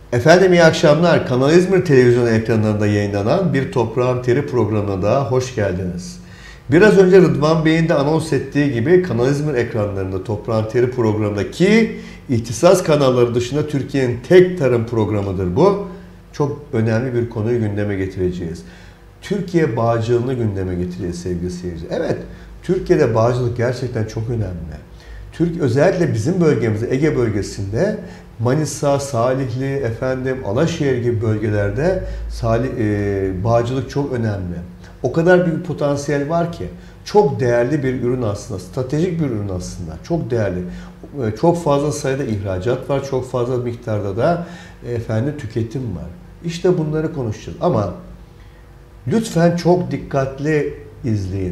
Efendim iyi akşamlar. Kanal İzmir televizyon ekranlarında yayınlanan Bir Toprağın Teri programına da hoş geldiniz. Biraz önce Rıdvan Bey'in de anons ettiği gibi Kanal İzmir ekranlarında Toprağın Teri programındaki ihtisas kanalları dışında Türkiye'nin tek tarım programıdır bu. Çok önemli bir konuyu gündeme getireceğiz. Türkiye bağcılığını gündeme getireceğiz sevgili seyirciler. Evet, Türkiye'de bağcılık gerçekten çok önemli. Özellikle bizim bölgemizde, Ege bölgesinde Manisa, Salihli, Alaşehir gibi bölgelerde bağcılık çok önemli. O kadar büyük potansiyel var ki çok değerli bir ürün aslında, stratejik bir ürün aslında, çok değerli. Çok fazla sayıda ihracat var, çok fazla miktarda da tüketim var. İşte bunları konuşacağız ama lütfen çok dikkatli izleyin.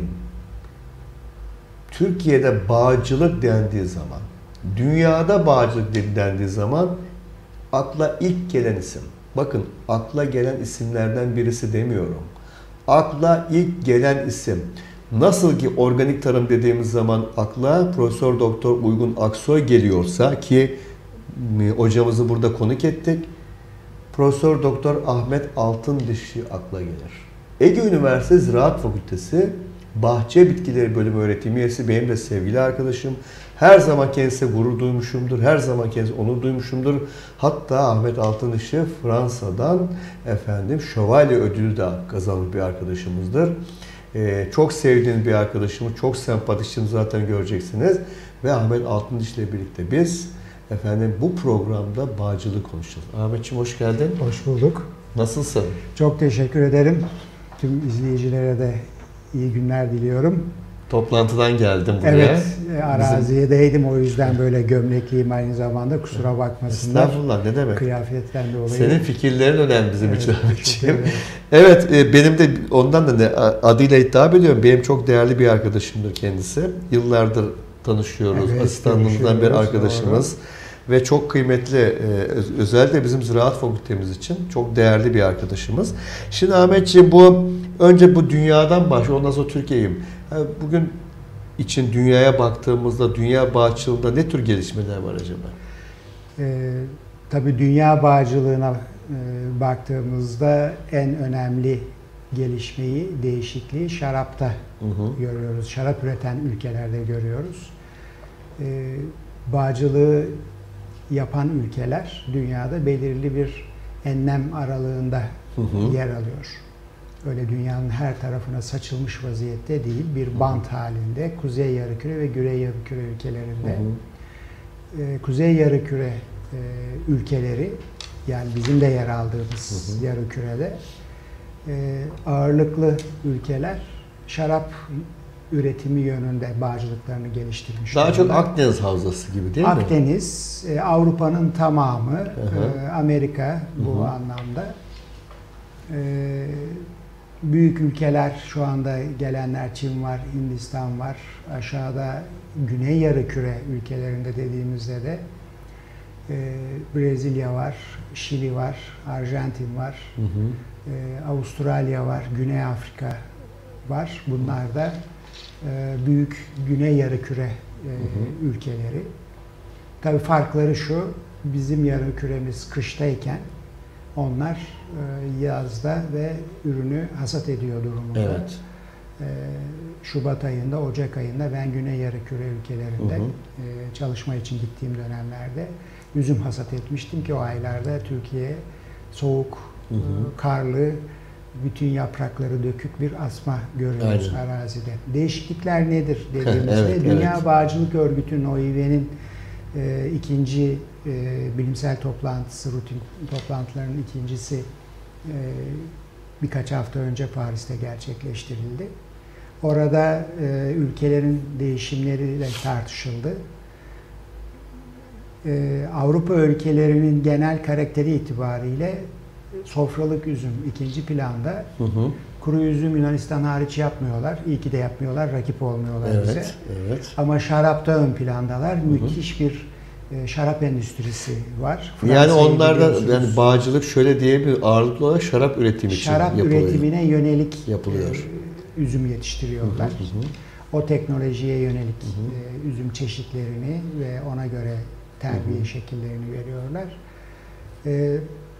Türkiye'de bağcılık dendiği zaman, dünyada bağcılık dendiği zaman akla ilk gelen isim. Bakın akla gelen isimlerden birisi demiyorum. Akla ilk gelen isim. Nasıl ki organik tarım dediğimiz zaman akla Profesör Doktor Uygun Aksoy geliyorsa ki hocamızı burada konuk ettik. Profesör Doktor Ahmet Altındişi akla gelir. Ege Üniversitesi Ziraat Fakültesi Bahçe Bitkileri Bölümü öğretim üyesi benim de sevgili arkadaşım. Her zaman kendisine gurur duymuşumdur. Her zaman kendisine onur duymuşumdur. Hatta Ahmet Altındişi Fransa'dan şövalye ödülü de kazanmış bir arkadaşımızdır. Çok sevdiğim bir arkadaşımız, çok sempatikçim zaten göreceksiniz. Ve Ahmet Altındişi ile birlikte biz bu programda bağcılık konuşacağız. Ahmetciğim hoş geldin. Hoş bulduk. Nasılsın? Çok teşekkür ederim. Tüm izleyicilere de iyi günler diliyorum. Toplantıdan geldim buraya. Evet, araziyedeydim o yüzden böyle gömlekliyim aynı zamanda, kusura bakmasınlar. Estağfurullah, ne demek. Kıyafetten dolayı. Senin fikirlerin önemli bizim için. Evet, benim de ondan da adıyla hitap ediyorum. Benim çok değerli bir arkadaşımdır kendisi. Yıllardır tanışıyoruz. Evet, asistanlığımızdan bir arkadaşımız. Doğru. Ve çok kıymetli, özellikle bizim ziraat fakültemiz için çok değerli bir arkadaşımız. Şimdi Ahmetciğim önce bu dünyadan başlıyor, ondan sonra Türkiye'yim. Bugün için dünyaya baktığımızda, dünya bağcılığında ne tür gelişmeler var acaba? Tabii dünya bağcılığına baktığımızda en önemli gelişmeyi, değişikliği şarapta görüyoruz. Şarap üreten ülkelerde görüyoruz. Bağcılığı yapan ülkeler dünyada belirli bir enlem aralığında yer alıyor. Öyle dünyanın her tarafına saçılmış vaziyette değil, bir bant halinde Kuzey Yarımküre ve Güney Yarımküre ülkelerinde. Kuzey Yarımküre ülkeleri, yani bizim de yer aldığımız yarımkürede ağırlıklı ülkeler şarap üretimi yönünde bağcılıklarını geliştirmiş. Daha çok Akdeniz havzası gibi değil mi? Akdeniz, Avrupa'nın tamamı, Amerika bu anlamda. Büyük ülkeler şu anda gelenler, Çin var, Hindistan var. Aşağıda Güney Yarımküre ülkelerinde dediğimizde de Brezilya var, Şili var, Arjantin var, Avustralya var, Güney Afrika var. Bunlar da büyük Güney Yarımküre ülkeleri. Tabii farkları şu, bizim yarımküremiz kıştayken onlar yazda ve ürünü hasat ediyor durumunda. Evet. Şubat ayında, Ocak ayında ben Güney Yarımküre ülkelerinde çalışma için gittiğim dönemlerde üzüm hasat etmiştim ki o aylarda Türkiye soğuk, karlı, bütün yaprakları dökük bir asma görüyoruz arazide. Değişiklikler nedir dediğimizde Dünya Bağcılık Örgütü'nün OİV'nin ikinci bilimsel toplantısı, rutin toplantılarının ikincisi birkaç hafta önce Paris'te gerçekleştirildi. Orada ülkelerin değişimleriyle tartışıldı. Avrupa ülkelerinin genel karakteri itibariyle sofralık üzüm ikinci planda. Kuru üzüm Yunanistan hariç yapmıyorlar. İyi ki de yapmıyorlar, rakip olmuyorlar bize. Evet. Ama şarapta ön plandalar. Müthiş bir şarap endüstrisi var. Yani onlarda bağcılık şöyle diyebilir, ağırlıklı olarak şarap üretimi için şarap yapılıyor. üretimine yönelik yapılıyor. Üzüm yetiştiriyorlar. O teknolojiye yönelik üzüm çeşitlerini ve ona göre terbiye şekillerini veriyorlar.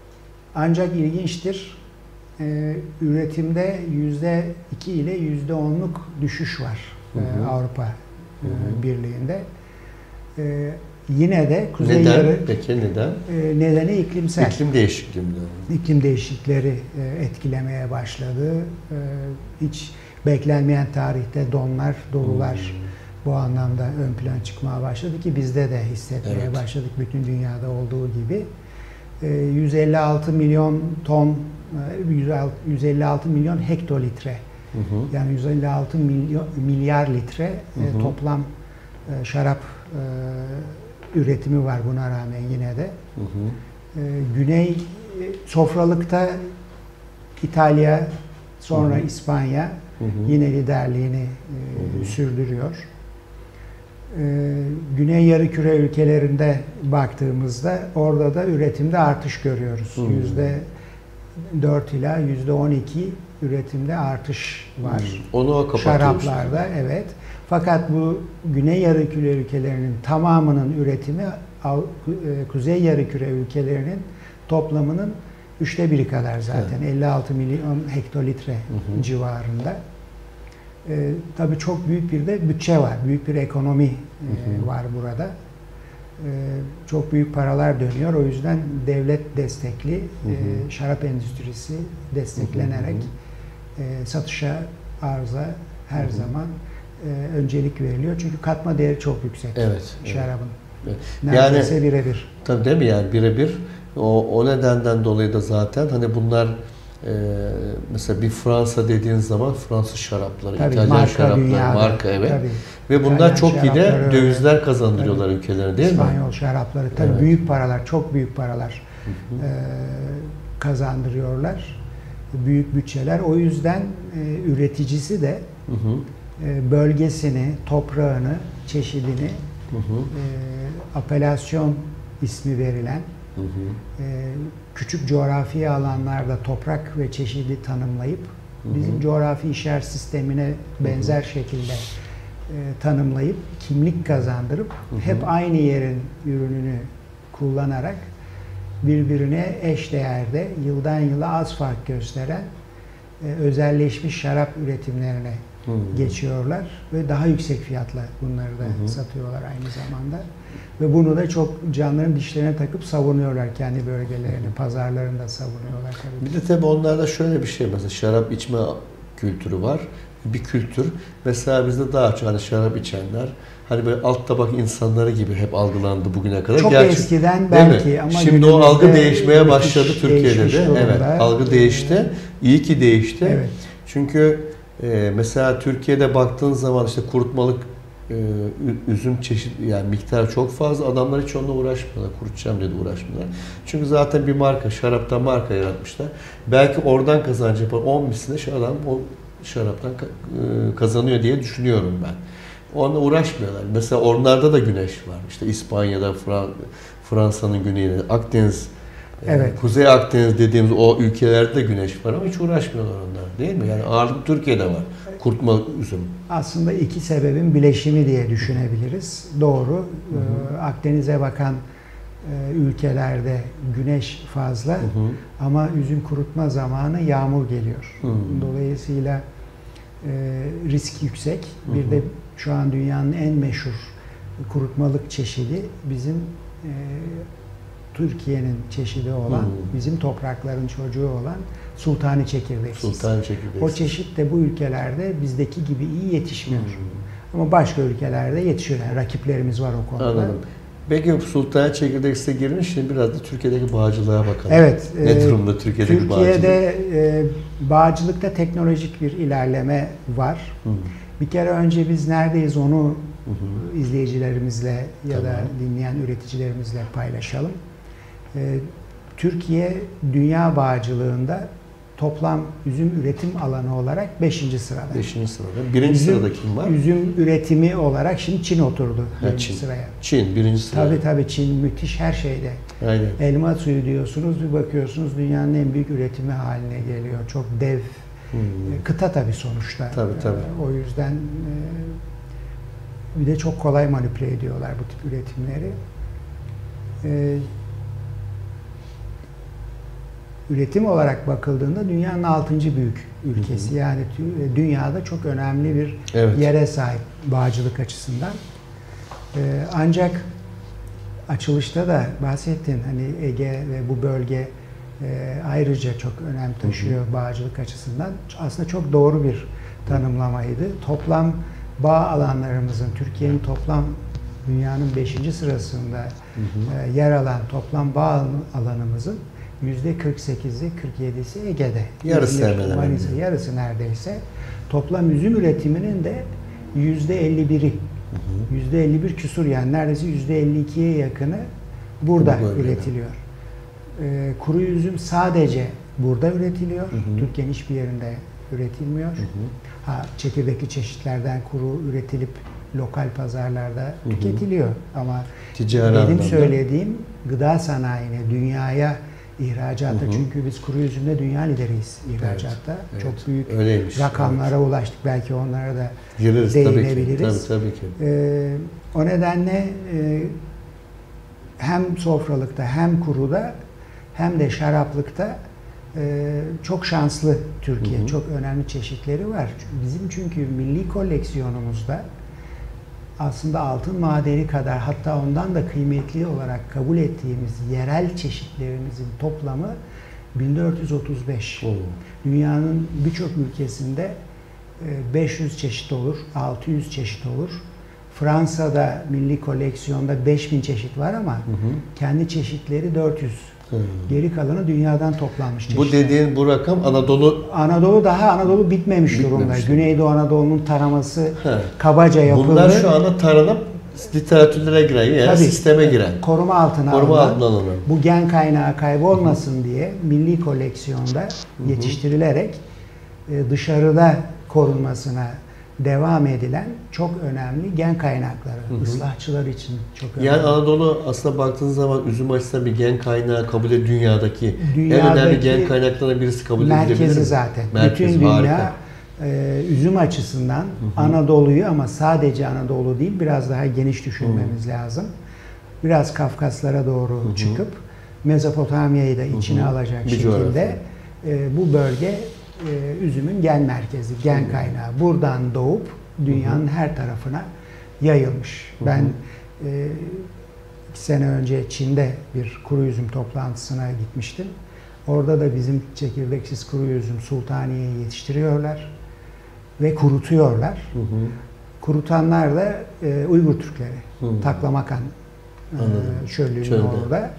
Ancak ilginçtir, üretimde %2 ile %10'luk düşüş var Avrupa Birliği'nde. Yine de Kuzey Neden? Peki neden? Nedeni iklimsel. İklim değişikliği mi? İklim değişiklikleri etkilemeye başladı. Hiç beklenmeyen tarihte donlar, dolular bu anlamda ön plana çıkmaya başladı ki bizde de hissetmeye başladık bütün dünyada olduğu gibi. 156 milyon ton, 156 milyon hektolitre, yani 156 milyar litre toplam şarap üretimi var buna rağmen yine de. Güney sofralıkta İtalya, sonra İspanya yine liderliğini sürdürüyor. Güney Yarıküre ülkelerinde baktığımızda orada da üretimde artış görüyoruz. %4 ila %12 üretimde artış var. Onu o kapatıyor. Şaraplarda evet. Fakat bu Güney Yarıküre ülkelerinin tamamının üretimi Kuzey Yarıküre ülkelerinin toplamının 1/3 kadar zaten. 56 milyon hektolitre civarında. Tabii çok büyük bir de bütçe var. Büyük bir ekonomi var burada. Çok büyük paralar dönüyor. O yüzden devlet destekli şarap endüstrisi desteklenerek satışa, arıza her zaman öncelik veriliyor. Çünkü katma değeri çok yüksek şarabın. Neredeyse yani, birebir. Tabii değil mi yani birebir. O nedenden dolayı da zaten hani bunlar mesela bir Fransa dediğin zaman Fransız şarapları, tabii, İtalyan şarapları, marka evet. Tabii. Ve bunlar İtalyan çok iyi de dövizler kazandırıyorlar ülkelerine değil mi? İspanyol şarapları tabii büyük paralar, çok büyük paralar kazandırıyorlar. Büyük bütçeler. O yüzden üreticisi de bölgesini, toprağını, çeşidini apelasyon ismi verilen küçük coğrafi alanlarda toprak ve çeşidi tanımlayıp bizim coğrafi işaret sistemine benzer şekilde tanımlayıp kimlik kazandırıp hep aynı yerin ürününü kullanarak birbirine eş değerde yıldan yıla az fark gösteren özelleşmiş şarap üretimlerine geçiyorlar ve daha yüksek fiyatla bunları da satıyorlar aynı zamanda. Ve bunu da çok canların dişlerine takıp savunuyorlar kendi bölgelerini, pazarlarında savunuyorlar tabii. Bir de tabii onlarda şöyle bir şey, mesela şarap içme kültürü var. Bir kültür. Mesela bizde daha çok hani şarap içenler hani böyle alt tabak insanları gibi hep algılandı bugüne kadar. Çok eskiden belki ama şimdi o algı değişmeye başladı Türkiye'de de. Evet, algı değişti. İyi ki değişti. Evet. Çünkü mesela Türkiye'de baktığın zaman işte kurutmalık üzüm çeşit yani miktar çok fazla. Adamlar hiç onunla uğraşmıyorlar. Kurutacağım dedi uğraşmıyorlar. Çünkü zaten bir marka, şaraptan marka yaratmışlar. Belki oradan kazancı yapar. 10 misline adam o şaraptan kazanıyor diye düşünüyorum ben. Onunla uğraşmıyorlar. Mesela onlarda da güneş var. İşte İspanya'da, Fransa'nın güneyinde, Akdeniz, Kuzey Akdeniz dediğimiz o ülkelerde de güneş var ama hiç uğraşmıyorlar onlar değil mi? Yani ağırlık Türkiye'de var. Kurutma üzüm. Aslında iki sebebin bileşimi diye düşünebiliriz. Doğru. Akdeniz'e bakan ülkelerde güneş fazla ama üzüm kurutma zamanı yağmur geliyor. Dolayısıyla risk yüksek. Bir de şu an dünyanın en meşhur kurutmalık çeşidi bizim Türkiye'nin çeşidi olan, bizim toprakların çocuğu olan sultani çekirdeksiz. Sultani çekirdeksiz. O çeşit de bu ülkelerde bizdeki gibi iyi yetişmiyor. Ama başka ülkelerde yetişiyor. Yani rakiplerimiz var o konuda. Anladım. Peki sultani çekirdeksize girmiş, şimdi biraz da Türkiye'deki bağcılığa bakalım. Evet. Ne durumda Türkiye'deki bağcılık? Türkiye'de bağcılıkta teknolojik bir ilerleme var. Bir kere önce biz neredeyiz onu izleyicilerimizle ya da dinleyen üreticilerimizle paylaşalım. Türkiye dünya bağcılığında toplam üzüm üretim alanı olarak 5. sırada. 5. sırada. 1. sırada kim var? Üzüm üretimi olarak şimdi Çin oturdu 1. sıraya. Çin 1. sırada. Tabii Çin müthiş her şeyde. Aynen. Elma suyu diyorsunuz, bir bakıyorsunuz dünyanın en büyük üretimi haline geliyor. Çok dev. Kıta tabii sonuçta. Tabii. O yüzden bir de çok kolay manipüle ediyorlar bu tip üretimleri. üretim olarak bakıldığında dünyanın 6. büyük ülkesi. Yani dünyada çok önemli bir yere sahip bağcılık açısından. Ancak açılışta da bahsettin, hani Ege ve bu bölge ayrıca çok önem taşıyor bağcılık açısından. Aslında çok doğru bir tanımlamaydı. Toplam bağ alanlarımızın, Türkiye'nin toplam dünyanın 5. sırasında yer alan toplam bağ alanımızın %48'i, 47'si Ege'de. Yarısı hemen hemen. Yarısı neredeyse. Toplam üzüm üretiminin de %51'i. %51 küsur, yani neredeyse %52'ye yakını burada üretiliyor. Kuru üzüm sadece burada üretiliyor. Türkiye'nin hiçbir yerinde üretilmiyor. Çekirdekli çeşitlerden kuru üretilip lokal pazarlarda tüketiliyor. Ama benim söylediğim gıda sanayine, dünyaya ihracatta, çünkü biz kuru üzümde dünya lideriyiz ihracatta. Çok büyük rakamlara ulaştık. Belki onlara da değinebiliriz. Tabii ki. O nedenle hem sofralıkta hem kuruda hem de şaraplıkta çok şanslı Türkiye. Çok önemli çeşitleri var. Bizim çünkü milli koleksiyonumuzda aslında altın madeni kadar, hatta ondan da kıymetli olarak kabul ettiğimiz yerel çeşitlerimizin toplamı 1435. Dünyanın birçok ülkesinde 500 çeşit olur, 600 çeşit olur. Fransa'da milli koleksiyonda 5000 çeşit var ama kendi çeşitleri 400. Geri kalanı dünyadan toplanmış çeşitler. Bu dediğin bu rakam Anadolu bitmemiş durumda. Güneydoğu Anadolu'nun taraması kabaca yapıldı. Bunlar şu anda taranıp literatürlere giren, yani sisteme giren. Koruma altına alınan. Bu gen kaynağı kaybolmasın diye milli koleksiyonda yetiştirilerek dışarıda korunmasına devam edilen çok önemli gen kaynakları. Islahçılar için çok önemli. Yani Anadolu aslında baktığınız zaman üzüm açısından bir gen kaynağı kabul edilir. Dünyadaki en önemli gen kaynaklarından birisi kabul edilebilir. Merkezi zaten. Bütün dünya üzüm açısından Anadolu'yu, ama sadece Anadolu değil, biraz daha geniş düşünmemiz lazım. Biraz Kafkaslara doğru çıkıp Mezopotamya'yı da içine alacak şekilde bu bölge üzümün gen merkezi, gen kaynağı. Buradan doğup dünyanın her tarafına yayılmış. Ben 2 sene önce Çin'de bir kuru üzüm toplantısına gitmiştim. Orada da bizim çekirdeksiz kuru üzüm Sultaniye'yi yetiştiriyorlar ve kurutuyorlar. Kurutanlar da Uygur Türkleri. Taklamakan çöllüğünün orada.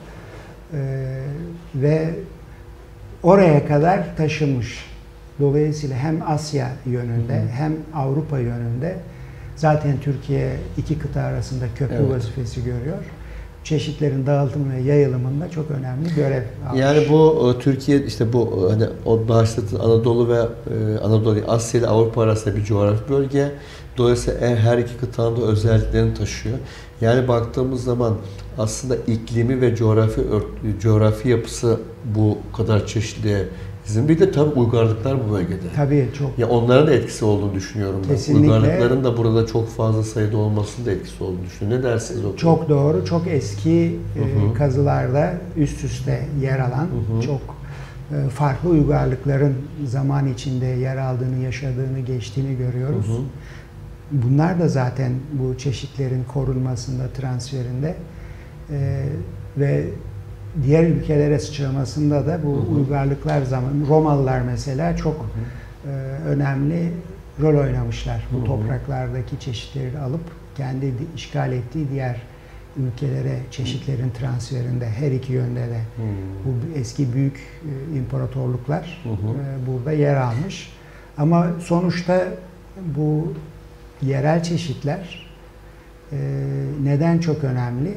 Ve oraya kadar taşınmış. Dolayısıyla hem Asya yönünde hem Avrupa yönünde zaten Türkiye iki kıta arasında köprü vazifesi görüyor. Çeşitlerin dağıtımı ve yayılımında çok önemli görev almış. Yani bu Türkiye, işte bu hani o başta Anadolu ve Asya ile Avrupa arasında bir coğrafi bölge. Dolayısıyla her iki kıtanın da özelliklerini taşıyor. Yani baktığımız zaman aslında iklimi ve coğrafi yapısı bu kadar çeşitli. Bir de tabii uygarlıklar bu bölgede. Tabii çok. Ya onların da etkisi olduğunu düşünüyorum ben. Kesinlikle. Uygarlıkların da burada çok fazla sayıda olmasının da etkisi olduğunu düşünüyorum. Ne dersiniz o? Çok doğru. Çok eski kazılarda üst üste yer alan çok farklı uygarlıkların zaman içinde yer aldığını, yaşadığını, geçtiğini görüyoruz. Bunlar da zaten bu çeşitlerin korunmasında, transferinde ve diğer ülkelere sıçramasında da bu uygarlıklar zaman, Romalılar mesela çok önemli rol oynamışlar. Bu topraklardaki çeşitleri alıp kendi işgal ettiği diğer ülkelere çeşitlerin transferinde, her iki yönde de bu eski büyük imparatorluklar burada yer almış. Ama sonuçta bu yerel çeşitler neden çok önemli?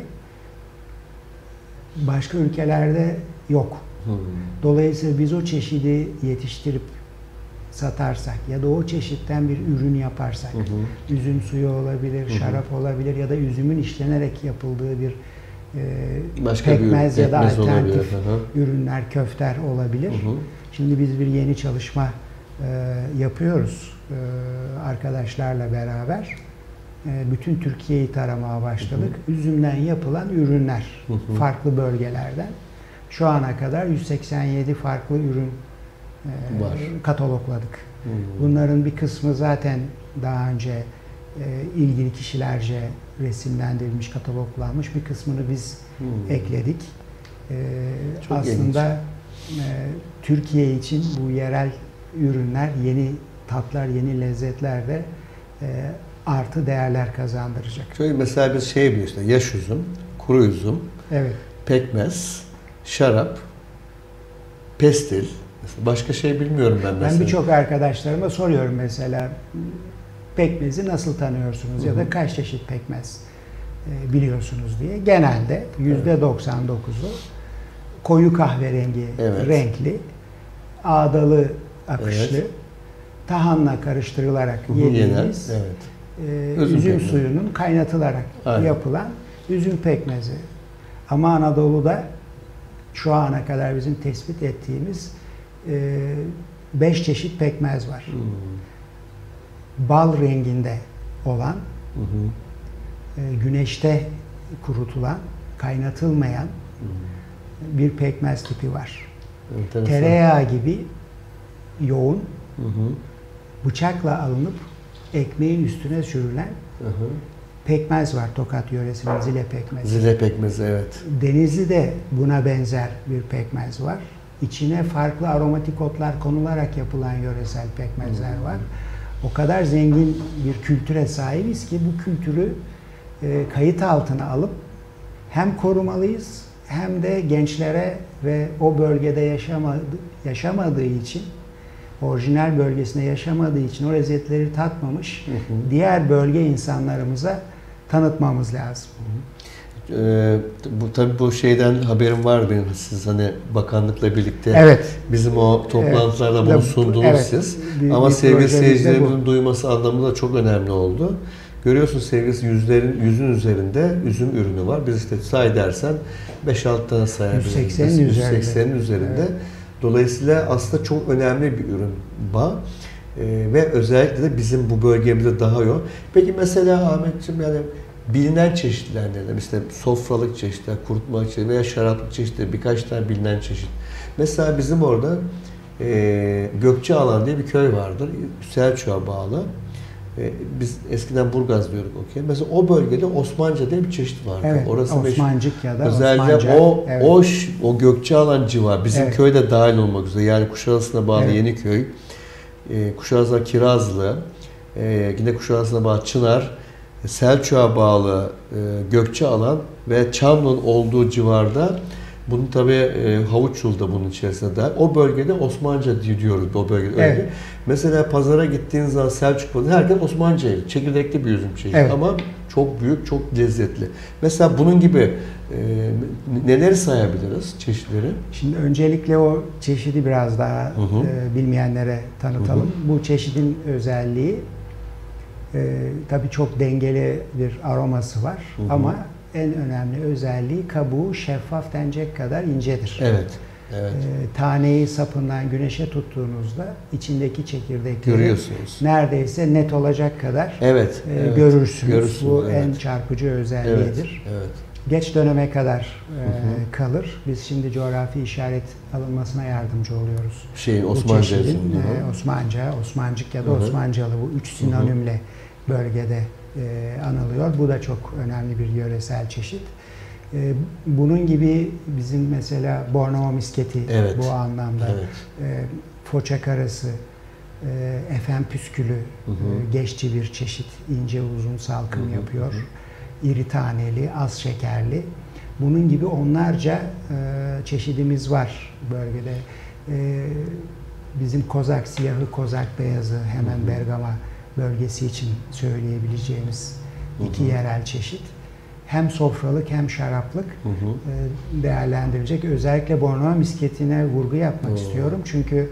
Başka ülkelerde yok. Dolayısıyla biz o çeşidi yetiştirip satarsak ya da o çeşitten bir ürün yaparsak, üzüm suyu olabilir, şarap olabilir ya da üzümün işlenerek yapıldığı bir pekmez ya da alternatif ürünler, köfter olabilir. Şimdi biz bir yeni çalışma yapıyoruz arkadaşlarla beraber. Bütün Türkiye'yi taramaya başladık. Üzümden yapılan ürünler farklı bölgelerden şu ana kadar 187 farklı ürün katalogladık. Bunların bir kısmı zaten daha önce ilgili kişilerce resimlendirilmiş, kataloglanmış. Bir kısmını biz ekledik. Çok aslında Türkiye için bu yerel ürünler, yeni tatlar, yeni lezzetler de artı değerler kazandıracak. Şöyle mesela biz şey biliyoruz işte, yaş üzüm, kuru üzüm, Evet. pekmez, şarap, pestil. Mesela başka şey bilmiyorum ben mesela. Ben birçok arkadaşlarıma soruyorum mesela, pekmezi nasıl tanıyorsunuz ya da kaç çeşit pekmez biliyorsunuz diye. Genelde %99'u koyu kahverengi renkli, ağdalı akışlı, tahanla karıştırılarak yediğimiz üzüm suyunun kaynatılarak yapılan üzüm pekmezi. Ama Anadolu'da şu ana kadar bizim tespit ettiğimiz 5 çeşit pekmez var. Bal renginde olan, güneşte kurutulan, kaynatılmayan bir pekmez tipi var. Tereyağı gibi yoğun, bıçakla alınıp ekmeğin üstüne sürülen pekmez var. Tokat yöresinin zile pekmezi. Zile pekmezi, evet. Denizli'de buna benzer bir pekmez var. İçine farklı aromatik otlar konularak yapılan yöresel pekmezler var. O kadar zengin bir kültüre sahibiz ki bu kültürü kayıt altına alıp hem korumalıyız hem de gençlere ve o bölgede yaşamadığı için, orijinal bölgesinde yaşamadığı için o lezzetleri tatmamış diğer bölge insanlarımıza tanıtmamız lazım. Tabii bu şeyden haberim var benim. Siz hani bakanlıkla birlikte bizim o toplantılarda bunu sundunuz siz. Ama sevgili seyircilerimizin duyması anlamında çok önemli oldu. Görüyorsunuz sevgili yüzün üzerinde üzüm ürünü var. Biz işte say dersen 5-6 tane sayabiliriz. 180'in üzerinde. Dolayısıyla aslında çok önemli bir ürün bağ. Ve özellikle de bizim bu bölgemizde daha yoğun. Peki mesela Ahmetciğim, yani bilinen çeşitler neler? İşte sofralık çeşitler, kurutmalık çeşitler veya şaraplık çeşitler, birkaç tane bilinen çeşit. Mesela bizim orada Gökçealan diye bir köy vardır. Selçuk'a bağlı. Biz eskiden Burgaz diyorduk o köy. Mesela o bölgede Osmanca diye bir çeşit vardı. Evet, orası Osmancık ya da özellikle Osmanca. O Gökçealan civarı, bizim köyde dahil olmak üzere, yani Kuşadası'na bağlı Yeniköy, Kuşadası'na Kirazlı, yine Kuşadası'na bağlı Çınar, Selçuk'a bağlı Gökçealan ve Çamlı'nın olduğu civarda, bunun tabi Havuçyolu da bunun içerisinde dahil. O bölgede Osmanca diyoruz o bölgede. Öyle. Mesela pazara gittiğiniz zaman Selçuk pazarı, herkes Osmanca yiyor. Çekirdekli bir üzüm çeşidi ama çok büyük, çok lezzetli. Mesela bunun gibi neleri sayabiliriz, çeşitleri? Şimdi öncelikle o çeşidi biraz daha bilmeyenlere tanıtalım. Bu çeşidin özelliği tabii çok dengeli bir aroması var ama en önemli özelliği kabuğu şeffaf tencek kadar incedir. Evet. Taneyi sapından güneşe tuttuğunuzda içindeki çekirdekleri görüyorsunuz. Neredeyse net olacak kadar görürsünüz. Bu en çarpıcı özelliğidir. Geç döneme kadar kalır. Biz şimdi coğrafi işaret alınmasına yardımcı oluyoruz. Osmanca, Osmancık ya da Osmancalı, bu üç sinonimle bölgede anılıyor. Bu da çok önemli bir yöresel çeşit. Bunun gibi bizim mesela Bornova misketi bu anlamda, Foça karası, Efen püskülü, geççi bir çeşit, ince uzun salkım yapıyor. İri taneli, az şekerli. Bunun gibi onlarca çeşidimiz var bölgede. Bizim Kozak siyahı, Kozak beyazı, hemen Bergama bölgesi için söyleyebileceğimiz iki yerel çeşit. Hem sofralık hem şaraplık değerlendirilecek. Özellikle Bornova misketine vurgu yapmak istiyorum. Çünkü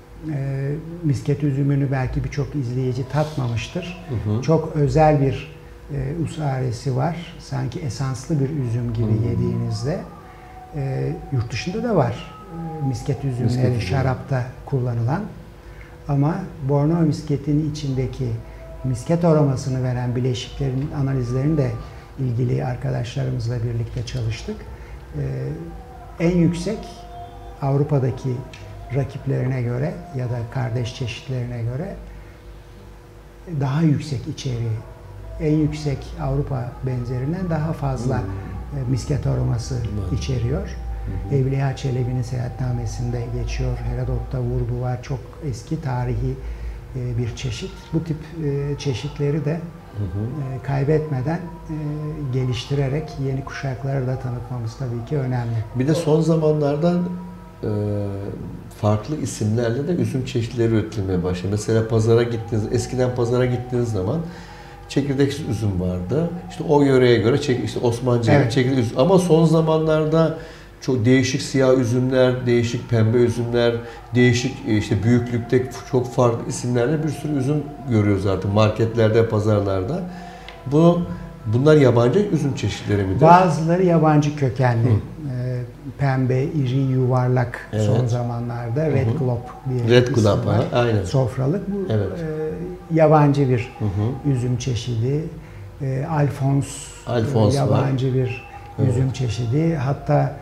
misket üzümünü belki birçok izleyici tatmamıştır. Çok özel bir usaresi var. Sanki esanslı bir üzüm gibi yediğinizde. Yurt dışında da var misket üzümleri şarapta kullanılan. Ama Bornova misketinin içindeki misket aromasını veren bileşiklerin analizlerini de ilgili arkadaşlarımızla birlikte çalıştık. en yüksek Avrupa'daki rakiplerine göre ya da kardeş çeşitlerine göre daha yüksek içeriği. En yüksek Avrupa benzerinden daha fazla misket aroması içeriyor. Evliya Çelebi'nin seyahatnamesinde geçiyor. Herodot'ta vurgu var. Çok eski tarihi bir çeşit. Bu tip çeşitleri de kaybetmeden geliştirerek yeni kuşaklara da tanıtmamız tabii ki önemli. Bir de son zamanlarda farklı isimlerle de üzüm çeşitleri üretilmeye başladı. Mesela eskiden pazara gittiğiniz zaman çekirdeksiz üzüm vardı. İşte o yöreye göre işte Osmanlıca evet. çekirdek üzüm. Ama son zamanlarda çok değişik siyah üzümler, değişik pembe üzümler, değişik işte büyüklükte çok farklı isimlerle bir sürü üzüm görüyoruz artık marketlerde, pazarlarda. Bunlar yabancı üzüm çeşitleri midir? Bazıları yabancı kökenli. Pembe, iri, yuvarlak son zamanlarda Red Globe diye Red Globe, aynen. Sofralık. Bu yabancı bir üzüm çeşidi. Alphonse yabancı var. Bir üzüm çeşidi. Hatta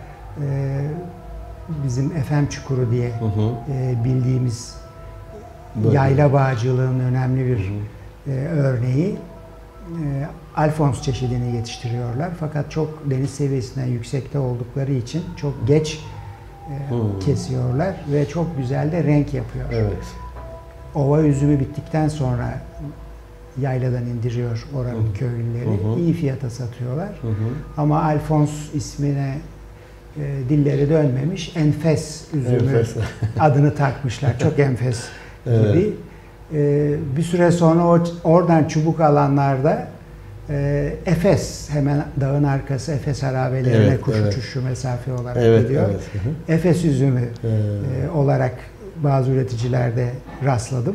bizim Efem Çukuru diye bildiğimiz yayla bağcılığının önemli bir örneği. Alphonse çeşidini yetiştiriyorlar. Fakat çok deniz seviyesinden yüksekte oldukları için çok geç kesiyorlar ve çok güzel de renk yapıyor. Evet. Ova üzümü bittikten sonra yayladan indiriyor oranın köylüleri. İyi fiyata satıyorlar. Ama Alphonse ismine dilleri dönmemiş. Enfes üzümü adını takmışlar. Çok enfes gibi. Bir süre sonra oradan çubuk alanlarda Efes, hemen dağın arkası Efes harabelerine kuş uçuşu mesafe olarak gidiyor. Efes üzümü olarak bazı üreticilerde rastladım.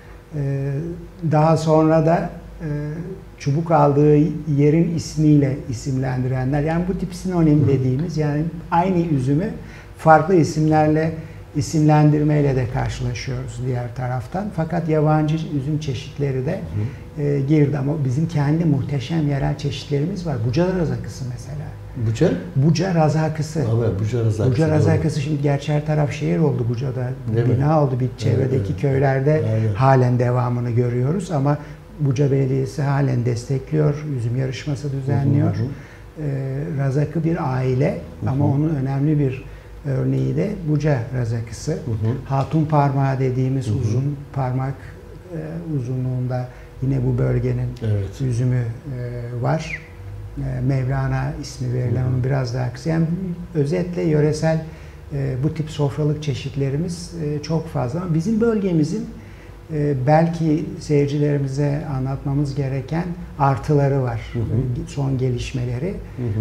Daha sonra da çubuk aldığı yerin ismiyle isimlendirenler, yani bu tip sinonim dediğimiz, yani aynı üzümü farklı isimlerle isimlendirmeyle de karşılaşıyoruz diğer taraftan. Fakat yabancı üzüm çeşitleri de girdi ama bizim kendi muhteşem yerel çeşitlerimiz var. Buca razakısı mesela. Buca razakısı. Buca razakısı şimdi gerçi her taraf şehir oldu, Buca'da bina oldu, bir çevredeki köylerde halen devamını görüyoruz ama Buca Belediyesi halen destekliyor, üzüm yarışması düzenliyor. Razakı bir aile ama onun önemli bir örneği de Buca razakısı. Hatun parmağı dediğimiz uzun parmak uzunluğunda yine bu bölgenin üzümü var. Mevlana ismi verilen onun biraz daha kısa. Yani özetle yöresel bu tip sofralık çeşitlerimiz çok fazla. Ama bizim bölgemizin belki seyircilerimize anlatmamız gereken artıları var. Son gelişmeleri.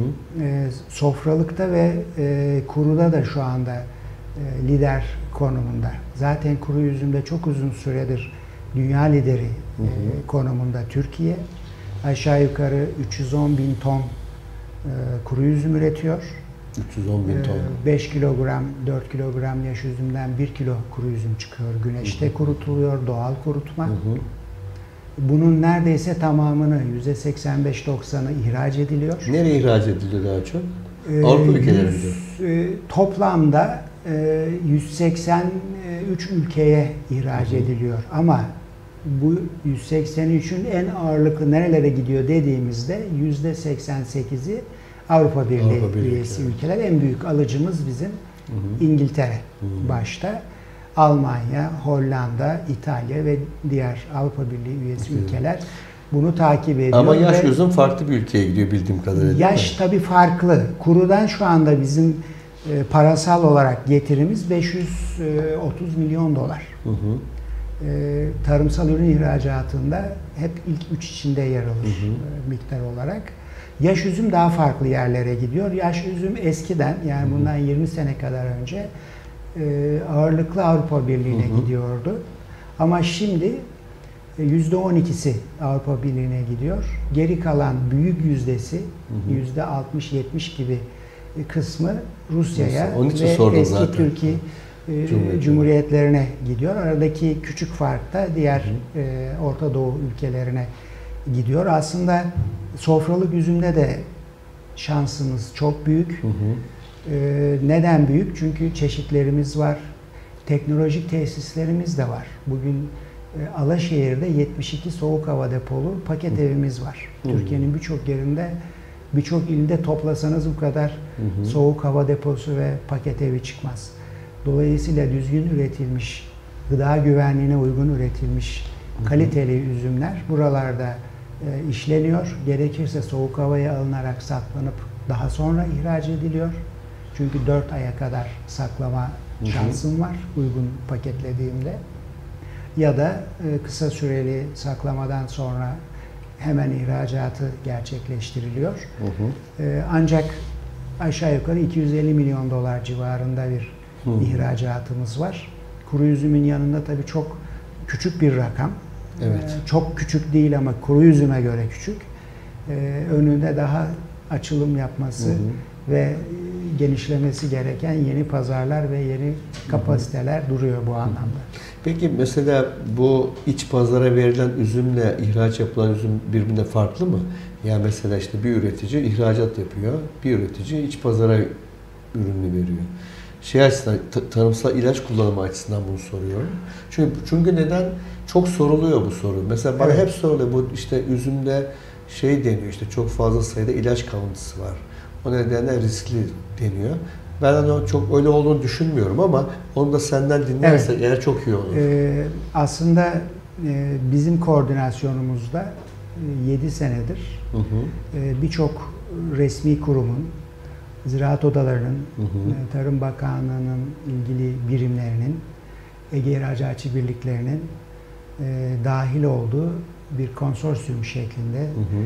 Sofralıkta ve kuruda da şu anda lider konumunda. Zaten kuru üzümde çok uzun süredir dünya lideri konumunda Türkiye. Aşağı yukarı 310 bin ton kuru üzüm üretiyor. 310 bin ton. 5 kilogram, 4 kilogram yaş üzümden 1 kilo kuru üzüm çıkıyor. Güneşte kurutuluyor, doğal kurutma. Bunun neredeyse tamamını, %85-90'ı ihraç ediliyor. Nereye ihraç ediliyor daha çok? Avrupa ülkelerinde. Toplamda 183 ülkeye ihraç ediliyor. Ama bu 183'ün en ağırlıklı nerelere gidiyor dediğimizde %88'i Avrupa Birliği üyesi ülkeler. En büyük alıcımız bizim İngiltere başta. Almanya, Hollanda, İtalya ve diğer Avrupa Birliği üyesi ülkeler bunu takip ediyor. Ama yaş üzüm farklı bir ülkeye gidiyor bildiğim kadarıyla. Yaş tabii farklı. Kurudan şu anda bizim parasal olarak getirimiz 530 milyon dolar. Tarımsal ürün ihracatında hep ilk 3 içinde yer alır miktar olarak. Yaş üzüm daha farklı yerlere gidiyor. Yaş üzüm eskiden, yani bundan 20 sene kadar önce ağırlıklı Avrupa Birliği'ne gidiyordu. Ama şimdi %12'si Avrupa Birliği'ne gidiyor. Geri kalan büyük yüzdesi, %60-70 gibi kısmı Rusya'ya ve eski Türkiye Cumhuriyetlerine gidiyor. Aradaki küçük fark da diğer Orta Doğu ülkelerine gidiyor. Aslında sofralık üzümde de şansımız çok büyük. Neden büyük? Çünkü çeşitlerimiz var. Teknolojik tesislerimiz de var. Bugün Alaşehir'de 72 soğuk hava depolu paket evimiz var. Türkiye'nin birçok yerinde, birçok ilde toplasanız bu kadar soğuk hava deposu ve paket evi çıkmaz. Dolayısıyla düzgün üretilmiş, gıda güvenliğine uygun üretilmiş kaliteli üzümler buralarda işleniyor. Gerekirse soğuk havaya alınarak saklanıp daha sonra ihraç ediliyor. Çünkü 4 aya kadar saklama şansım var uygun paketlediğimde. Ya da kısa süreli saklamadan sonra hemen ihracatı gerçekleştiriliyor. Ancak aşağı yukarı 250 milyon dolar civarında bir ihracatımız var. Kuru üzümün yanında tabii çok küçük bir rakam. Evet. Çok küçük değil ama kuru üzüme göre küçük. Önünde daha açılım yapması ve genişlemesi gereken yeni pazarlar ve yeni kapasiteler duruyor bu anlamda. Peki mesela bu iç pazara verilen üzümle ihraç yapılan üzüm birbirine farklı mı? Yani mesela işte bir üretici ihracat yapıyor, bir üretici iç pazara ürünü veriyor. Şey açısından, tarımsal ilaç kullanımı açısından bunu soruyorum. Çünkü neden? Çok soruluyor bu soru. Mesela bana hep soruluyor, bu işte üzümde şey deniyor, işte çok fazla sayıda ilaç kalıntısı var. O nedenle riskli deniyor. Ben hani çok öyle olduğunu düşünmüyorum ama onu da senden dinlersek eğer çok iyi olur. Aslında bizim koordinasyonumuzda 7 senedir birçok resmi kurumun, ziraat odalarının, Tarım Bakanlığı'nın ilgili birimlerinin, Ege İhracatçı Birliklerinin dahil olduğu bir konsorsiyum şeklinde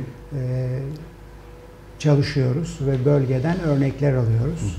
çalışıyoruz ve bölgeden örnekler alıyoruz.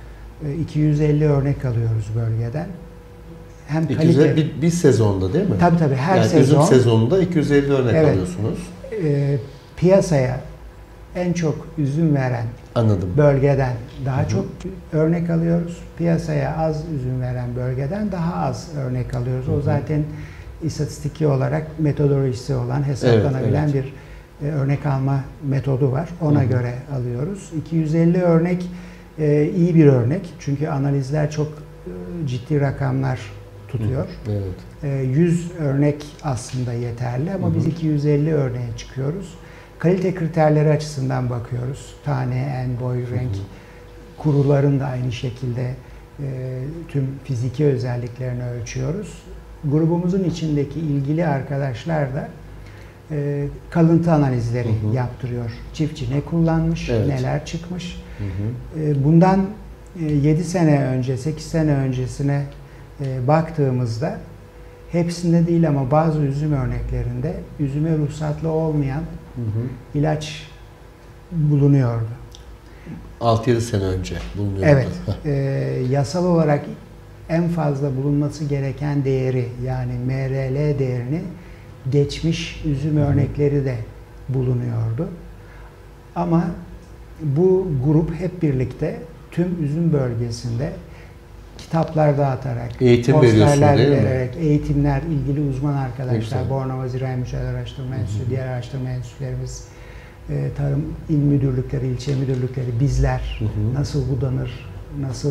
250 örnek alıyoruz bölgeden. Hem kalite... bir sezonda değil mi? Tabii her yani sezon. Üzüm sezonunda 250 örnek alıyorsunuz. Piyasaya en çok üzüm veren bölgeden daha çok örnek alıyoruz. Piyasaya az üzüm veren bölgeden daha az örnek alıyoruz. O zaten istatistiki olarak metodolojisi olan, hesaplanabilen bir örnek alma metodu var. Ona göre alıyoruz. 250 örnek iyi bir örnek. Çünkü analizler çok ciddi rakamlar tutuyor. 100 örnek aslında yeterli ama biz 250 örneğe çıkıyoruz. Kalite kriterleri açısından bakıyoruz. Tane, en, boy, renk, kuruların da aynı şekilde tüm fiziki özelliklerini ölçüyoruz. Grubumuzun içindeki ilgili arkadaşlar da kalıntı analizleri yaptırıyor. Çiftçi ne kullanmış, neler çıkmış. Bundan 7 sene önce, 8 sene öncesine baktığımızda hepsinde değil ama bazı üzüm örneklerinde üzüme ruhsatlı olmayan ilaç bulunuyordu. 6-7 sene önce bulunuyordu. Evet. Yasal olarak en fazla bulunması gereken değeri, yani MRL değerini geçmiş üzüm örnekleri de bulunuyordu. Ama bu grup hep birlikte tüm üzüm bölgesinde kitaplar dağıtarak, eğitim posterler vererek, eğitimler, ilgili uzman arkadaşlar, Bornova Zirai Mücadele Araştırma Enstitüsü, diğer araştırma enstitülerimiz, tarım il müdürlükleri, ilçe müdürlükleri, bizler nasıl budanır, nasıl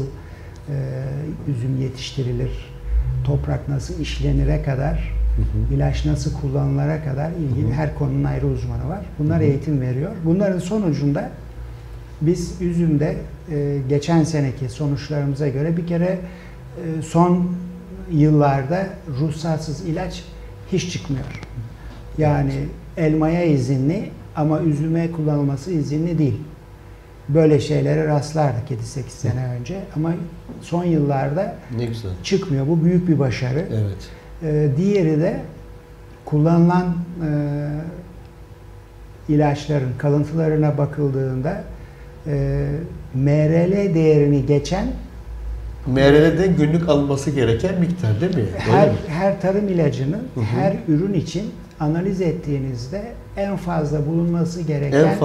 üzüm yetiştirilir, toprak nasıl işlenire kadar, ilaç nasıl kullanılara kadar ilgili her konunun ayrı uzmanı var. Bunlar eğitim veriyor. Bunların sonucunda biz üzümde geçen seneki sonuçlarımıza göre bir kere son yıllarda ruhsatsız ilaç hiç çıkmıyor. Yani elmaya izinli ama üzüme kullanılması izinli değil. Böyle şeylere rastlardık 7-8 sene önce ama son yıllarda çıkmıyor. Bu büyük bir başarı. Diğeri de kullanılan ilaçların kalıntılarına bakıldığında MRL değerini geçen, MRL'de günlük alınması gereken miktar değil mi? Her tarım ilacının her ürün için analiz ettiğinizde en fazla bulunması gereken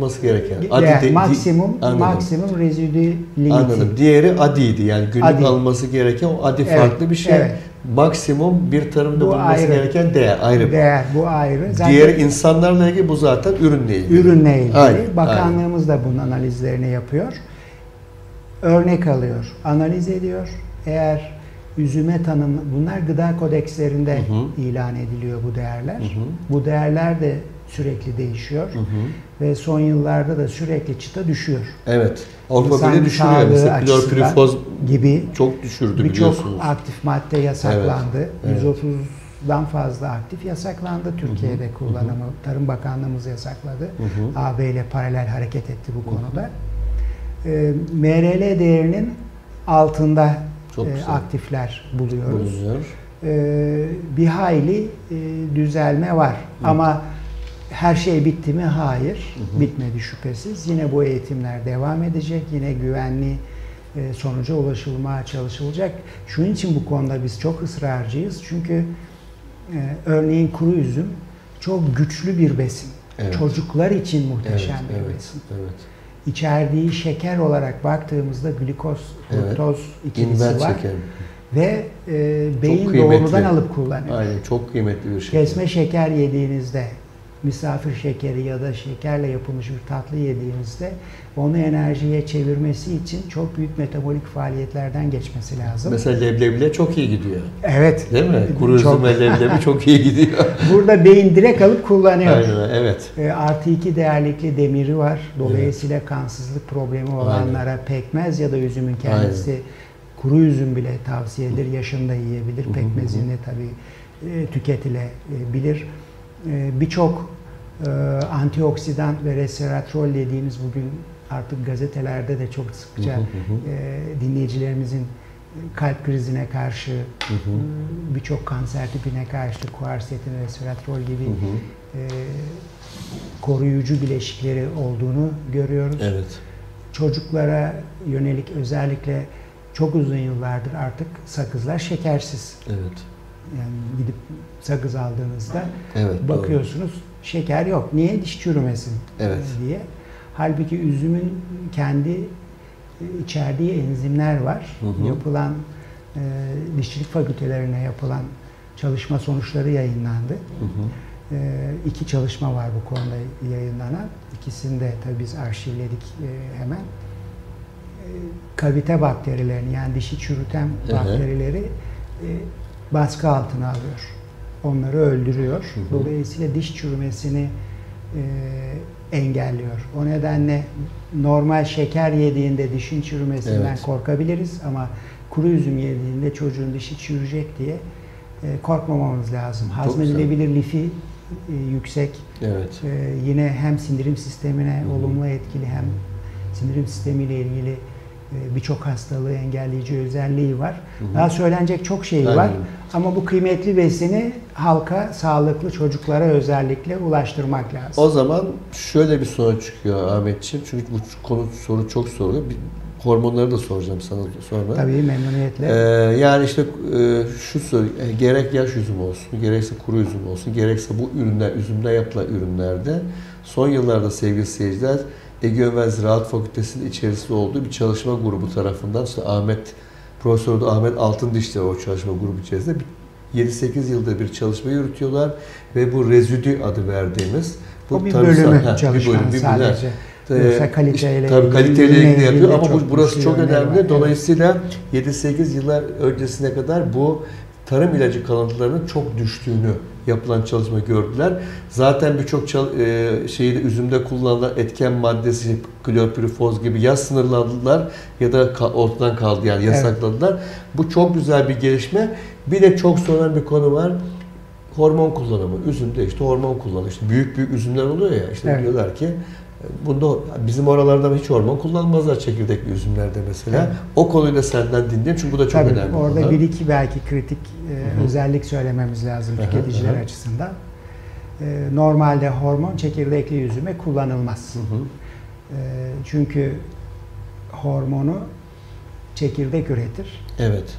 maksimum rezidü limiti. Anladım. Diğeri adiydi. Yani günlük alınması gereken o adi farklı bir şey. Maksimum bir tarımda bulunması gereken değer ayrı. Bu ayrı. Zaten diğeri insanlarla ilgili, bu zaten ürünle ilgili. Ürünle ilgili. Bakanlığımız da bunun analizlerini yapıyor. örnek alıyor, analiz ediyor. Eğer üzüme tanım, bunlar gıda kodekslerinde ilan ediliyor bu değerler. Bu değerler de sürekli değişiyor ve son yıllarda da sürekli çıta düşüyor. Evet. Avrupa İnsan Birliği düşürüyor. sağlığı Mesela açısından klorpirifoz gibi çok düşürdü birçok biliyorsunuz. aktif madde yasaklandı. Evet, evet. 130'dan fazla aktif yasaklandı. Türkiye'de kullanımı Tarım Bakanlığımız yasakladı. AB ile paralel hareket etti bu konuda. MRL değerinin altında aktifler buluyoruz. Bir hayli düzelme var. Ama her şey bitti mi? Hayır. Bitmedi şüphesiz. Yine bu eğitimler devam edecek. Yine güvenli sonuca ulaşılmaya çalışılacak. Şunun için bu konuda biz çok ısrarcıyız. Çünkü örneğin kuru üzüm çok güçlü bir besin. Evet. Çocuklar için muhteşem bir besin. Evet. İçerdiği şeker olarak baktığımızda glikoz, fruktoz ikilisi var. Şeker. Ve beyin doğrudan alıp kullanıyor. Aynen, çok kıymetli bir şeker. Kesme şeker yediğinizde, misafir şekeri ya da şekerle yapılmış bir tatlı yediğinizde onu enerjiye çevirmesi için çok büyük metabolik faaliyetlerden geçmesi lazım. Mesela leblebiyle çok iyi gidiyor. Evet. Değil mi? Kuru üzüm ve leblebi çok iyi gidiyor. Burada beyin direkt alıp kullanıyor. Aynen, evet. Artı 2 değerlikli demiri var. Dolayısıyla kansızlık problemi olanlara pekmez ya da üzümün kendisi, kuru üzüm bile tavsiye edilir. Yaşında yiyebilir. Pekmezini tabii tüketilebilir. Birçok antioksidan ve resveratrol dediğimiz bugün artık gazetelerde de çok sıkça dinleyicilerimizin kalp krizine karşı, birçok kanser tipine karşı kuarsetin, resveratrol gibi koruyucu bileşikleri olduğunu görüyoruz. Evet. Çocuklara yönelik özellikle çok uzun yıllardır artık sakızlar şekersiz. Evet. Yani gidip sakız aldığınızda bakıyorsunuz şeker yok. Niye? Diş çürümesin diye. Halbuki üzümün kendi içerdiği enzimler var. Yapılan dişçilik fakültelerine yapılan çalışma sonuçları yayınlandı. 2 çalışma var bu konuda yayınlanan. İkisini de tabii biz arşivledik hemen. Kavite bakterilerini, yani dişi çürüten bakterileri baskı altına alıyor. Onları öldürüyor. Dolayısıyla diş çürümesini engelliyor. O nedenle normal şeker yediğinde dişin çürümesinden korkabiliriz ama kuru üzüm yediğinde çocuğun dişi çürüyecek diye korkmamamız lazım. Hazmedilebilir lifi yüksek. Yine hem sindirim sistemine olumlu etkili hem sindirim sistemiyle ilgili birçok hastalığı engelleyici özelliği var. Daha söylenecek çok şey var. Ama bu kıymetli besini halka, sağlıklı çocuklara özellikle ulaştırmak lazım. O zaman şöyle bir sonuç çıkıyor Ahmetciğim. Çünkü bu soru çok soruluyor. Hormonları da soracağım sana sonra. Tabii, memnuniyetle. Yani işte şu soru, gerek yaş üzüm olsun, gerekse kuru üzüm olsun, gerekse bu ürünler, üzümden yapılan ürünlerde son yıllarda sevgili seyirciler, Ege Üniversitesi Ziraat Fakültesi'nin içerisinde olduğu bir çalışma grubu tarafından işte Profesör Ahmet Altındiş de o çalışma grubu içerisinde 7-8 yıldır bir çalışma yürütüyorlar ve bu rezidü adı verdiğimiz bu bir bölümü çalışmanın sadece. Yoksa kaliteyle ilgili yapıyor ama burası çok önemli. Dolayısıyla 7-8 yıllar öncesine kadar bu tarım ilacı kalıntılarının çok düştüğünü yapılan çalışma gördüler. Zaten birçok üzümde kullanılan etken maddesi klorpirifoz gibi ya sınırladılar ya da ortadan kaldı, yani yasakladılar. Bu çok güzel bir gelişme. Bir de çok sorulan bir konu var. Hormon kullanımı. Üzümde işte hormon kullanımı. İşte büyük üzümler oluyor ya. İşte diyorlar ki bunda bizim oralarda hiç hormon kullanmazlar çekirdekli üzümlerde mesela. O konuyu da senden dinleyeyim çünkü bu da çok önemli. Orada bir iki belki kritik özellik söylememiz lazım tüketiciler açısından. Normalde hormon çekirdekli üzüme kullanılmaz. Çünkü hormonu çekirdek üretir. Evet.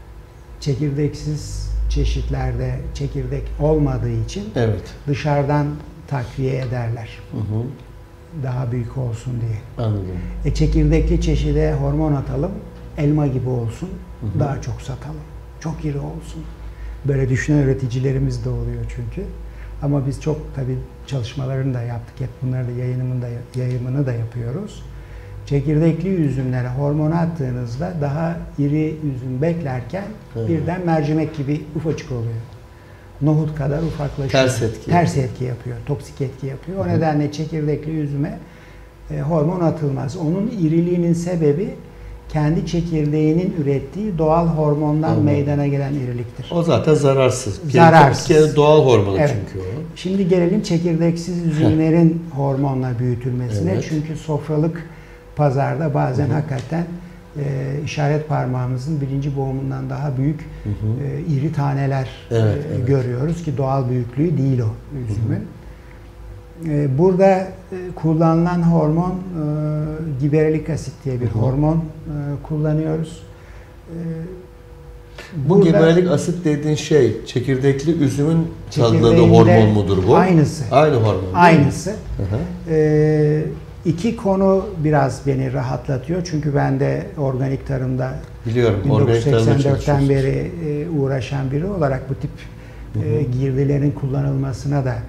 Çekirdeksiz çeşitlerde çekirdek olmadığı için dışarıdan takviye ederler. Daha büyük olsun diye. Anladım. Çekirdekli çeşide hormon atalım, elma gibi olsun, daha çok satalım. Çok iri olsun. Böyle düşünen üreticilerimiz de oluyor çünkü. Ama biz çok tabii çalışmalarını da yaptık. Hep bunları da yayınını da yapıyoruz. çekirdekli üzümlere hormon attığınızda daha iri üzüm beklerken birden mercimek gibi ufacık oluyor. Nohut kadar ufaklaşıyor. Ters etki yapıyor, toksik etki yapıyor. O nedenle çekirdekli üzüme hormon atılmaz. Onun iriliğinin sebebi kendi çekirdeğinin ürettiği doğal hormondan meydana gelen iriliktir. O zaten zararsız. Zararsız. Bir kere doğal hormonu evet. çünkü o. Şimdi gelelim çekirdeksiz üzümlerin hormonla büyütülmesine. Evet. Çünkü sofralık pazarda bazen hakikaten işaret parmağımızın birinci boğumundan daha büyük iri taneler görüyoruz ki doğal büyüklüğü değil o üzümün. Burada kullanılan hormon giberelik asit diye bir hormon kullanıyoruz. Bu giberelik asit dediğin şey çekirdekli üzümün salgıladığı hormon mudur bu? Aynısı. Aynı hormon. Aynısı. İki konu biraz beni rahatlatıyor. Çünkü ben de organik tarımda biliyorum, 1984'ten beri uğraşan biri olarak bu tip girdilerin kullanılmasına da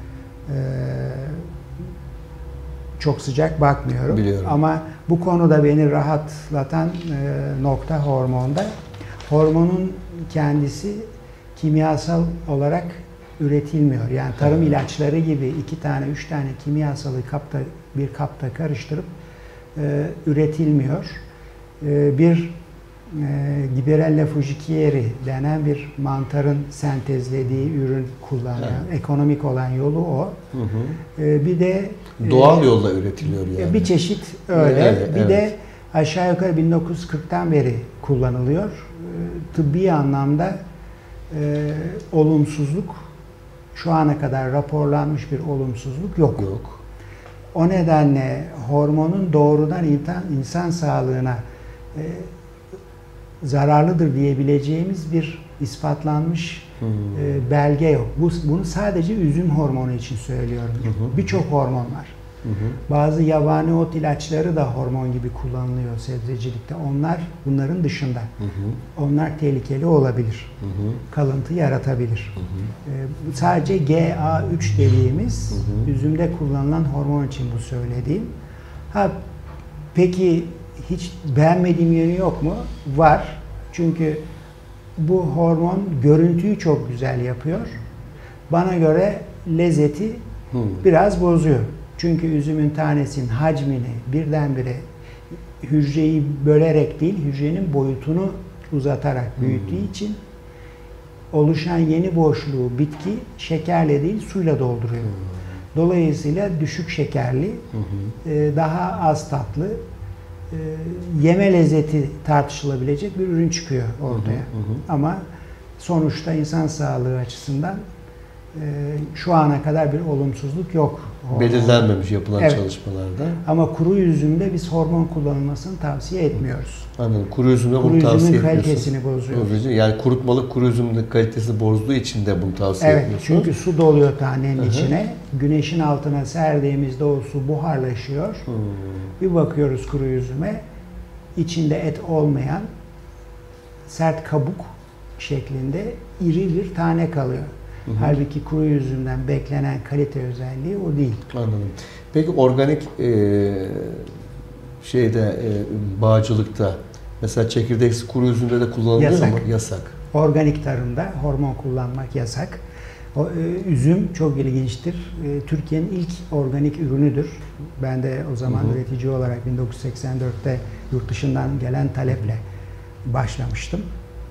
çok sıcak bakmıyorum. Biliyorum. Ama bu konuda beni rahatlatan nokta hormonda. Hormonun kendisi kimyasal olarak üretilmiyor. Yani tarım ilaçları gibi 2 tane 3 tane kimyasalı bir kapta karıştırıp üretilmiyor. Bir Gibberella fujikiyeri denen bir mantarın sentezlediği ürün kullanıyor. Evet. Ekonomik olan yolu o. Bir de doğal yolla üretiliyor yani. Bir çeşit öyle. Bir de aşağı yukarı 1940'tan beri kullanılıyor. Tıbbi anlamda olumsuzluk, şu ana kadar raporlanmış bir olumsuzluk yok. O nedenle hormonun doğrudan insan sağlığına zararlıdır diyebileceğimiz bir ispatlanmış belge yok. Bunu sadece üzüm hormonu için söylüyorum. Birçok hormon var. Bazı yabani ot ilaçları da hormon gibi kullanılıyor sebzecilikte. Onlar bunların dışında. Onlar tehlikeli olabilir. Kalıntı yaratabilir. Sadece GA3 dediğimiz üzümde kullanılan hormon için bu söylediğim. Peki hiç beğenmediğim yönü yok mu? Var. Çünkü bu hormon görüntüyü çok güzel yapıyor. Bana göre lezzeti biraz bozuyor. Çünkü üzümün tanesinin hacmini birdenbire hücreyi bölerek değil, hücrenin boyutunu uzatarak büyüttüğü için oluşan yeni boşluğu bitki şekerle değil suyla dolduruyor. Dolayısıyla düşük şekerli, daha az tatlı, yeme lezzeti tartışılabilecek bir ürün çıkıyor ortaya. Ama sonuçta insan sağlığı açısından şu ana kadar bir olumsuzluk yok. Belirlenmemiş yapılan çalışmalarda. Ama kuru üzümde biz hormon kullanılmasını tavsiye etmiyoruz. Anladım. Kuru üzümde bunu tavsiye etmiyorsunuz. Kalitesini bozuyor. Yani kurutmalık kuru üzümün kalitesi bozduğu için de bunu tavsiye etmiyorsunuz. Evet, çünkü su doluyor tanenin içine. Güneşin altına serdiğimizde o su buharlaşıyor. Bir bakıyoruz kuru üzüme, içinde et olmayan sert kabuk şeklinde iri bir tane kalıyor. Halbuki kuru üzümden beklenen kalite özelliği o değil. Anladım. Peki organik bağcılıkta mesela çekirdeksiz kuru üzümde de kullanılıyor mu? Yasak. Organik tarımda hormon kullanmak yasak. Üzüm çok ilginçtir. Türkiye'nin ilk organik ürünüdür. Ben de o zaman üretici olarak 1984'te yurt dışından gelen taleple başlamıştım.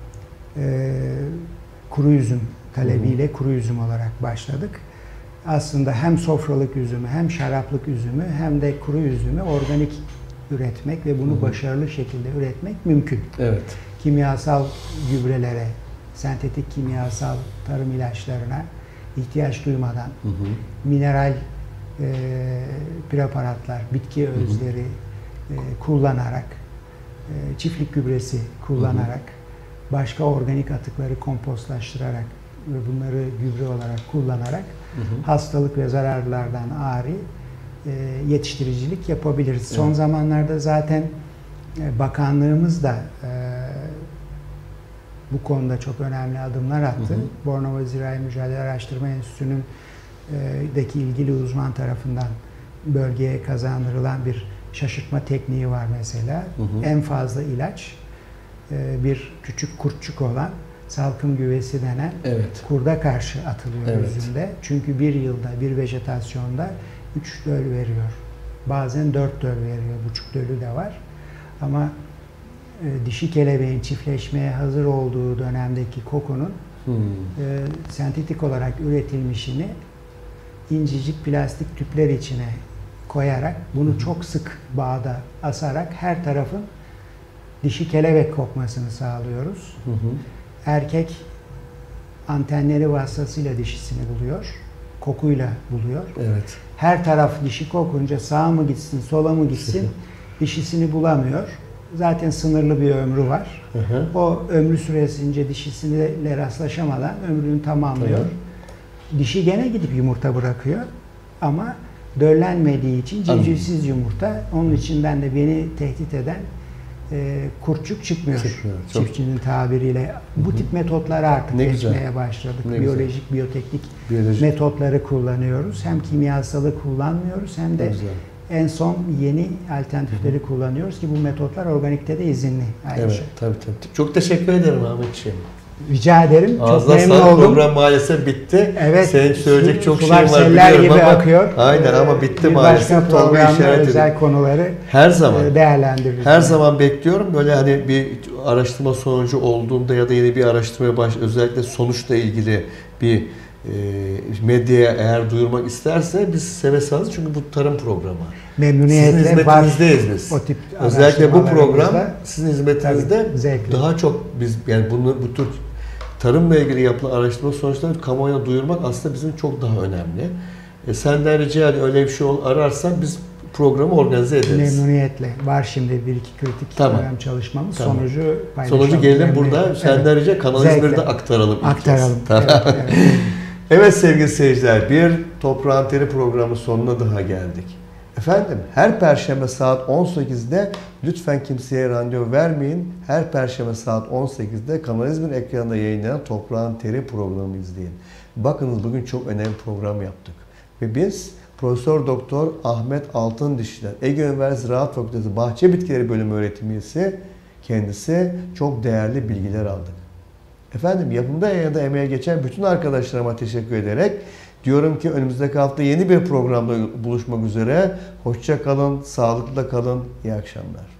Kuru üzüm talebiyle kuru üzüm olarak başladık. Aslında hem sofralık üzümü, hem şaraplık üzümü, hem de kuru üzümü organik üretmek ve bunu başarılı şekilde üretmek mümkün. Evet. Kimyasal gübrelere, sentetik kimyasal tarım ilaçlarına ihtiyaç duymadan, mineral preparatlar, bitki özleri kullanarak, çiftlik gübresi kullanarak, başka organik atıkları kompostlaştırarak ve bunları gübre olarak kullanarak hastalık ve zararlardan ari yetiştiricilik yapabiliriz. Evet. Son zamanlarda zaten bakanlığımız da bu konuda çok önemli adımlar attı. Bornova Zirai Mücadele Araştırma Enstitüsü'nün deki ilgili uzman tarafından bölgeye kazandırılan bir şaşırtma tekniği var mesela. En fazla ilaç bir küçük kurtçuk olan salkım güvesi denen kurda karşı atılıyor üzümde. Çünkü bir yılda, bir vejetasyonda 3 döl veriyor. Bazen 4 döl veriyor, buçuk dölü de var. Ama dişi kelebeğin çiftleşmeye hazır olduğu dönemdeki kokunun sentetik olarak üretilmişini incecik plastik tüpler içine koyarak, bunu çok sık bağda asarak her tarafın dişi kelebek kokmasını sağlıyoruz. Erkek antenleri vasıtasıyla dişisini buluyor, kokuyla buluyor. Her taraf dişi kokunca sağa mı gitsin, sola mı gitsin dişisini bulamıyor. Zaten sınırlı bir ömrü var. O ömrü süresince dişisiyle rastlaşamadan ömrünü tamamlıyor. Dişi gene gidip yumurta bırakıyor ama döllenmediği için civcivsiz yumurta. Onun içinden de beni tehdit eden kurtçuk çıkmıyor. Çiftçinin tabiriyle. Bu tip metotları artık geçmeye başladık. Biyolojik, biyoteknik metotları kullanıyoruz. Hem kimyasalı kullanmıyoruz hem de en son yeni alternatifleri kullanıyoruz ki bu metotlar organikte de izinli. Tabii. Çok teşekkür ederim Ahmetciğim. Rica ederim. Ağzına çok memnun oldum. Program maalesef bitti. Senin söyleyecek çok şey var biliyorum gibi ama akıyor. Aynen ama bitti maalesef. Başka programda özel konuları her zaman değerlendiririz. Her zaman bekliyorum. Böyle hani bir araştırma sonucu olduğunda ya da yeni bir araştırmaya özellikle sonuçla ilgili bir medyaya eğer duyurmak isterse biz seve sağlarız çünkü bu tarım programı. Memnuniyetle sizin hizmetinizdeyiz biz. O tip özellikle bu program sizin hizmetinizde zevkli. Daha çok biz yani bu tür tarımla ilgili yapılan araştırma sonuçlarını kamuoyuna duyurmak aslında bizim çok daha önemli. Senden rica ediyorum öyle bir şey ararsan biz programı organize ederiz. Memnuniyetle. Var şimdi bir iki kritik program çalışmamız. Sonucu paylaşalım. Sonucu gelelim burada. Senden rica Kanal İzmir'de aktaralım. Tamam. Evet sevgili seyirciler, bir Toprağın Teri programı sonuna daha geldik. Efendim, her Perşembe saat 18'de lütfen kimseye randevu vermeyin. Her Perşembe saat 18'de Kanal İzmir ekranında yayınlanan Toprağın Teri programı izleyin. Bakınız bugün çok önemli program yaptık. Ve biz Profesör Doktor Ahmet Altındişi'den Ege Üniversitesi Ziraat Fakültesi Bahçe Bitkileri Bölümü öğretim üyesi kendisi çok değerli bilgiler aldık. Efendim yapımda yayında emeğe geçen bütün arkadaşlarıma teşekkür ederek diyorum ki önümüzdeki hafta yeni bir programda buluşmak üzere. Hoşça kalın, sağlıkla kalın, iyi akşamlar.